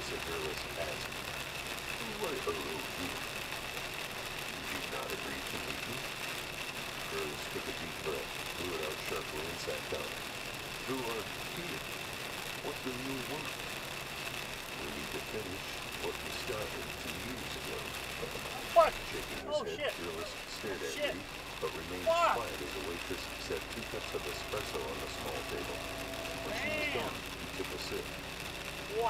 said Fearless, asked, "Why, hello, you. You do not agree to meet me?" Fearless took a deep breath, blew it out sharply, and sat down. "Who are here? What do you want?" "We need to finish what we started 2 years ago." What? Shaking his Oh, head, shit. Fearless stared at Shit. Reed, but remained Fuck. quiet as the waitress set 2 cups of espresso on the small table. When she was Damn. gone, he took a sip.